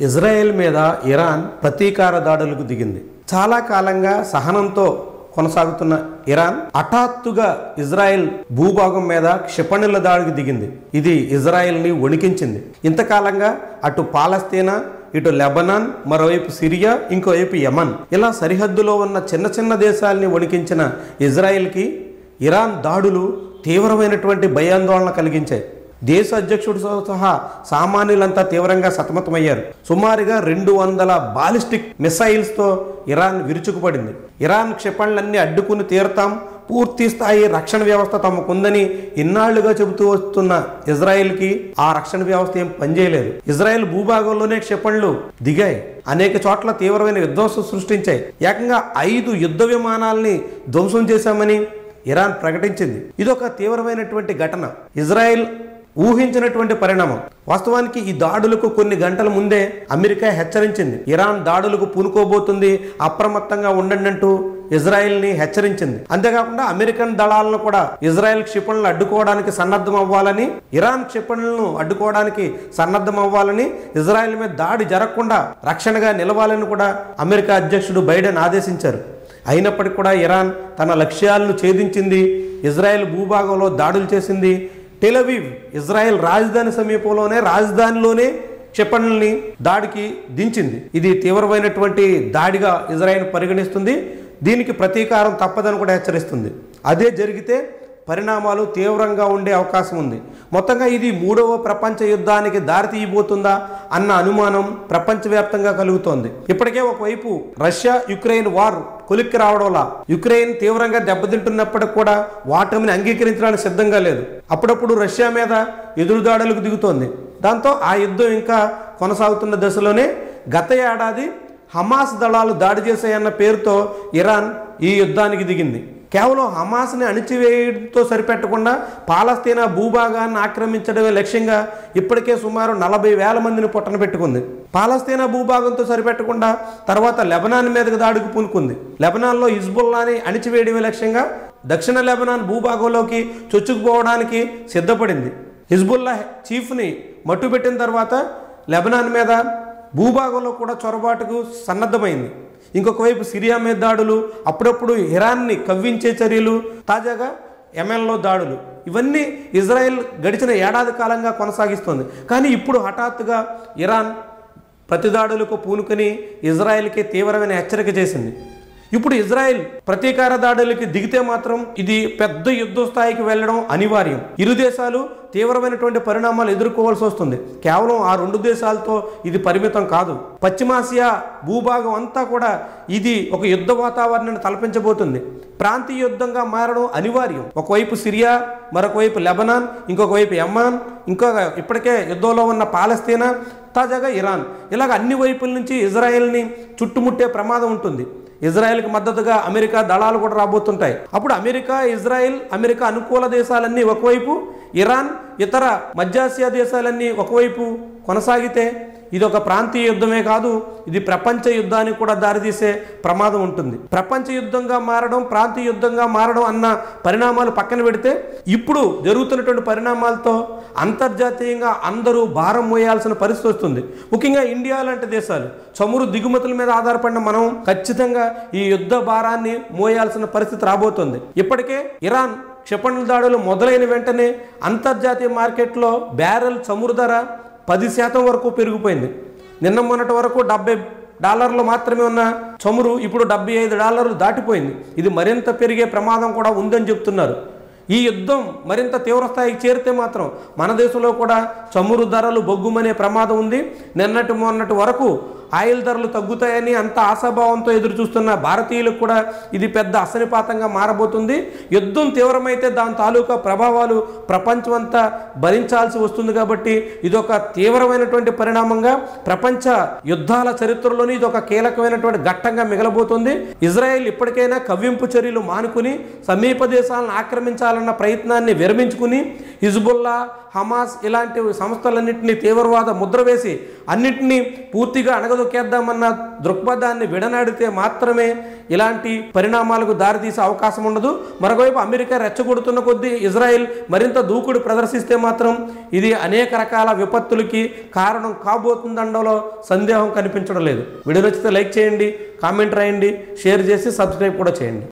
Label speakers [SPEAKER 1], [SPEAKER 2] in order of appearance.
[SPEAKER 1] Israel మీద Iran ప్రతీకార దాడులకు దిగింది. చాలా కాలంగా సహనంతో కొనసాగుతున్న ఇరాన్ హఠాత్తుగా ఇజ్రాయెల్ భూభాగం మీద క్షిపణుల దాడికి దిగింది. ఇది ఇజ్రాయెల్ని వణికించింది. ఇంతకాలంగా అటు పాలస్తీనా, ఇటు లెబనాన్, మరోవైపు సిరియా, ఇంకోవైపు యమన్, ఇలా సరిహద్దులో ఉన్న చిన్న చిన్న దేశాలని వణికించిన ఇజ్రాయెల్కి ఇరాన్ దాడులు తీవ్రమైనటువంటి భయాందోళన కలిగించాయి. దేశ అధ్యక్షుడు సహా సామాన్యులంతా తీవ్రంగా సతమతమయ్యారు. సుమారుగా 200 బాలిస్టిక్ మిసైల్స్తో ఇరాన్ విరుచుకుపడింది. ఇరాన్ క్షిపణులన్నీ అడ్డుకుని తీరతాం, పూర్తి స్థాయి రక్షణ వ్యవస్థ తమకుందని ఇన్నాళ్లుగా చెబుతూ వస్తున్న ఇజ్రాయెల్కి ఆ రక్షణ వ్యవస్థ ఏం పనిచేయలేదు. ఇజ్రాయెల్ భూభాగంలోనే క్షిపణులు దిగాయి. అనేక చోట్ల తీవ్రమైన విధ్వంసం సృష్టించాయి. ఏకంగా 5 యుద్ధ విమానాల్ని ధ్వంసం చేశామని ఇరాన్ ప్రకటించింది. ఇదొక తీవ్రమైనటువంటి ఘటన, ఇజ్రాయెల్ ఊహించినటువంటి పరిణామం. వాస్తవానికి ఈ దాడులకు కొన్ని గంటల ముందే అమెరికా హెచ్చరించింది. ఇరాన్ దాడులకు పూనుకోబోతుంది, అప్రమత్తంగా ఉండండి అంటూ ఇజ్రాయెల్ని హెచ్చరించింది. అంతేకాకుండా అమెరికన్ దళాలను కూడా ఇజ్రాయెల్ క్షిపణులను అడ్డుకోవడానికి సన్నద్ధం అవ్వాలని, ఇరాన్ క్షిపణులను అడ్డుకోవడానికి సన్నద్ధం అవ్వాలని, ఇజ్రాయెల్ మీద దాడి జరగకుండా రక్షణగా నిలవాలని కూడా అమెరికా అధ్యక్షుడు బైడెన్ ఆదేశించారు. అయినప్పటికీ కూడా ఇరాన్ తన లక్ష్యాలను ఛేదించింది. ఇజ్రాయెల్ భూభాగంలో దాడులు చేసింది. టెల్ అవీవ్, ఇజ్రాయెల్ రాజధాని సమీపంలోనే, రాజధానిలోనే క్షిపణుల్ని దాడికి దించింది. ఇది తీవ్రమైనటువంటి దాడిగా ఇజ్రాయెల్ పరిగణిస్తుంది. దీనికి ప్రతీకారం తప్పదని కూడా హెచ్చరిస్తుంది. అదే జరిగితే పరిణామాలు తీవ్రంగా ఉండే అవకాశం ఉంది. మొత్తంగా ఇది 3వ ప్రపంచ యుద్ధానికి దారితీయబోతుందా అన్న అనుమానం ప్రపంచవ్యాప్తంగా కలుగుతోంది. ఇప్పటికే ఒకవైపు రష్యా యుక్రెయిన్ వార్ కొలిక్కి రావడంలా యుక్రెయిన్ తీవ్రంగా దెబ్బతింటున్నప్పటికి కూడా వాటమిని అంగీకరించడానికి సిద్ధంగా లేదు. అప్పుడప్పుడు రష్యా మీద ఎదురుదాడులకు దిగుతోంది. దాంతో ఆ యుద్ధం ఇంకా కొనసాగుతున్న దశలోనే గత ఏడాది హమాస్ దళాలు దాడి చేశాయన్న పేరుతో ఇరాన్ ఈ యుద్ధానికి దిగింది. కేవలం హమాస్ని అణిచివేయడంతో సరిపెట్టకుండా పాలస్తీనా భూభాగాన్ని ఆక్రమించడమే లక్ష్యంగా ఇప్పటికే సుమారు 40,000 మందిని పొట్టన పెట్టుకుంది. పాలస్తీనా భూభాగంతో సరిపెట్టకుండా తర్వాత లెబనాన్ మీదకి దాడికి పూనుకుంది. లెబనాన్లో హిజ్బుల్లాని అణిచివేయడమే లక్ష్యంగా దక్షిణ లెబనాన్ భూభాగంలోకి చొచ్చుకుపోవడానికి సిద్ధపడింది. హిజ్బుల్లా చీఫ్ని మట్టుపెట్టిన తర్వాత లెబనాన్ మీద భూభాగంలో కూడా చొరబాటుకు సన్నద్ధమైంది. ఇంకొక వైపు సిరియా మీద దాడులు, అప్పుడప్పుడు ఇరాన్ని కవ్వించే చర్యలు, తాజాగా యెమెన్లో దాడులు, ఇవన్నీ ఇజ్రాయెల్ గడిచిన ఏడాది కాలంగా కొనసాగిస్తోంది. కానీ ఇప్పుడు హఠాత్తుగా ఇరాన్ ప్రతిదాడులకు పూనుకొని ఇజ్రాయెల్కి తీవ్రమైన హెచ్చరిక చేసింది. ఇప్పుడు ఇజ్రాయెల్ ప్రతీకార దాడులకి దిగితే మాత్రం ఇది పెద్ద యుద్ధ స్థాయికి వెళ్ళడం అనివార్యం. ఇరు దేశాలు తీవ్రమైనటువంటి పరిణామాలు ఎదుర్కోవాల్సి వస్తుంది. కేవలం ఆ 2 దేశాలతో ఇది పరిమితం కాదు. పశ్చిమాసియా భూభాగం అంతా కూడా ఇది ఒక యుద్ధ వాతావరణాన్ని తలపించబోతుంది. ప్రాంతీయ యుద్ధంగా మారడం అనివార్యం. ఒకవైపు సిరియా, మరొక వైపు లెబనాన్, ఇంకొక వైపు యెమెన్, ఇంకొక ఇప్పటికే యుద్ధంలో ఉన్న పాలస్తీనా, తాజాగా ఇరాన్, ఇలాగ అన్ని వైపుల నుంచి ఇజ్రాయెల్ని చుట్టుముట్టే ప్రమాదం ఉంటుంది. ఇజ్రాయెల్కి మద్దతుగా అమెరికా దళాలు కూడా రాబోతుంటాయి. అప్పుడు అమెరికా, ఇజ్రాయెల్, అమెరికా అనుకూల దేశాలన్నీ ఒకవైపు, ఇరాన్, ఇతర మధ్యాసియా దేశాలన్నీ ఒకవైపు కొనసాగితే ఇది ఒక ప్రాంతీయ యుద్ధమే కాదు, ఇది ప్రపంచ యుద్ధానికి కూడా దారితీసే ప్రమాదం ఉంటుంది. ప్రపంచ యుద్ధంగా మారడం, ప్రాంతీయ యుద్ధంగా మారడం అన్న పరిణామాలు పక్కన పెడితే ఇప్పుడు జరుగుతున్నటువంటి పరిణామాలతో అంతర్జాతీయంగా అందరూ భారం మోయాల్సిన పరిస్థితి వస్తుంది. ముఖ్యంగా ఇండియా లాంటి దేశాలు, చమురు దిగుమతుల మీద ఆధారపడిన మనం ఖచ్చితంగా ఈ యుద్ధ భారాన్ని మోయాల్సిన పరిస్థితి రాబోతుంది. ఇప్పటికే ఇరాన్ క్షిపణుల దాడులు మొదలైన వెంటనే అంతర్జాతీయ మార్కెట్లో బ్యారెల్ చమురు ధర 10% వరకు పెరిగిపోయింది. నిన్న మొన్నటి వరకు $70 మాత్రమే ఉన్న చమురు ఇప్పుడు $75 దాటిపోయింది. ఇది మరింత పెరిగే ప్రమాదం కూడా ఉందని చెప్తున్నారు. ఈ యుద్ధం మరింత తీవ్రస్థాయికి చేరితే మాత్రం మన దేశంలో కూడా చమురు ధరలు బొగ్గుమనే ప్రమాదం ఉంది. నిన్నటి మొన్నటి వరకు ఆయిల్ ధరలు తగ్గుతాయని అంత ఆశాభావంతో ఎదురు చూస్తున్న భారతీయులకు కూడా ఇది పెద్ద అసనిపాతంగా మారబోతుంది. యుద్ధం తీవ్రమైతే దాని తాలూకా ప్రభావాలు ప్రపంచం అంతా భరించాల్సి వస్తుంది. కాబట్టి ఇదొక తీవ్రమైనటువంటి పరిణామంగా ప్రపంచ యుద్ధాల చరిత్రలోని ఇదొక కీలకమైనటువంటి ఘట్టంగా మిగలబోతుంది. ఇజ్రాయెల్ ఇప్పటికైనా కవ్వింపు చర్యలు మానుకుని సమీప దేశాలను ఆక్రమించాలన్న ప్రయత్నాన్ని విరమించుకుని హిజ్బుల్లా, హమాస్ ఇలాంటి సంస్థలన్నింటినీ తీవ్రవాద ముద్ర వేసి అన్నింటినీ పూర్తిగా అణగదొక్కి తొక్కేద్దామన్న దృక్పథాన్ని విడనాడితే మాత్రమే ఇలాంటి పరిణామాలకు దారితీసే అవకాశం ఉండదు. మరొకవైపు అమెరికా రెచ్చగొడుతున్న కొద్దీ ఇజ్రాయెల్ మరింత దూకుడు ప్రదర్శిస్తే మాత్రం ఇది అనేక రకాల విపత్తులకి కారణం కాబోతుందనడంలో సందేహం కనిపించడం లేదు. వీడియో నచ్చితే లైక్ చేయండి, కామెంట్ రాయండి, షేర్ చేసి సబ్స్క్రైబ్ కూడా చేయండి.